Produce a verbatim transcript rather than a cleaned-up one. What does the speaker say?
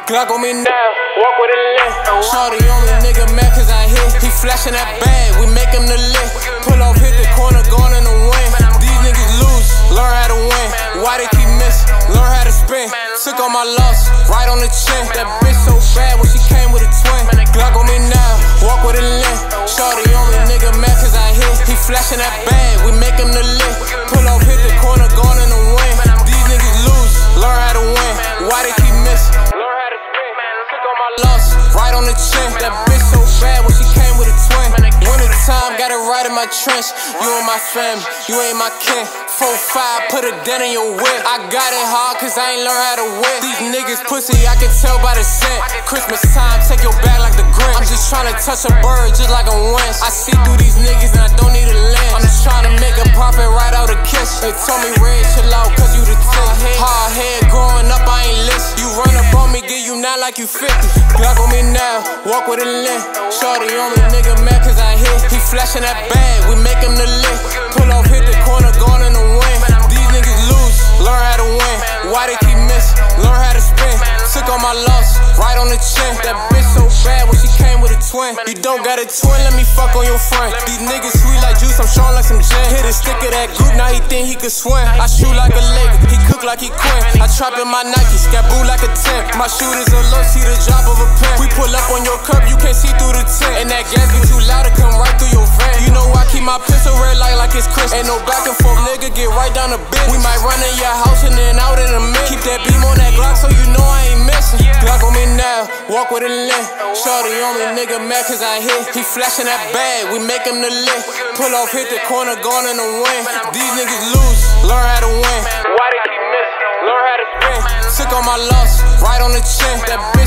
Glock on me now, walk with a limp. Shorty on me, nigga mad cause I hit. He flashing that bag, we make him the lift. Pull off, hit the corner, gone in the wind. These niggas lose, learn how to win. Why they keep missing? Learn how to spin. Took on my loss, right on the chin. That bitch so bad when she came with a twin. Glock on me now, walk with a limp. Shorty on me, nigga mad cause I hit. He flashing that bag, we make him the lift. Pull off, hit the corner, gone in the wind. These niggas lose, learn how to win. Why they keep missing? Learn how to spin. Took on my loss, right on the chin. That bitch so bad when she came with a twin. Winter time, got it right in my trench. You and my family, you ain't my kin. four five, put a dent in your whip. I got it hard cause I ain't learn how to whip. These niggas pussy, I can tell by the scent. Christmas time, take your bag like the Grinch. I'm just tryna touch a bird just like a winch. I see through these niggas and I don't need a lens. I'm just tryna make a profit right out the kitchen. They told me red, chill out cause you the tip. Hard head, growing up, I ain't listen. You run up on me, get you not like you fifty. Glock on me now, walk with a limp. Shorty on me, nigga mad cause I hit. He flashing that bag, we make him the lift. Pull off, hit the corner, gone in the wind. These niggas lose, learn how to win. Why they keep missing? Learn how to spin. Took on my loss, right on the chin. That bitch so bad when she came with a twin. You don't got a twin, let me fuck on your friend. These niggas sweet like juice, I'm showing like some gin. Hit a stick of that group, now he think he could swim. I shoot like a Laker, he cook like he Quinn. I trap in my Nikes, got boo like a ten. My shooters are low, see the drop of a pen. We pull up on your curb, you can't see through the tent. And that gas be too loud to come right through your vent. You know I keep my pistol red light like it's Chris. Ain't no back and forth, nigga, get right down the bitch. We might run in your house and then out in a minute. Keep that beam on that Glock so you know I ain't missing. Glock on me now, walk with a limp. Shorty on me, nigga mad cause I hit. He flashing that bag, we make him the lift. Pull off, hit the corner, gone in the wind. These niggas lose, learn how to win. Why they keep missing? Learn how to spin. Took on my loss, right on the chin. That bitch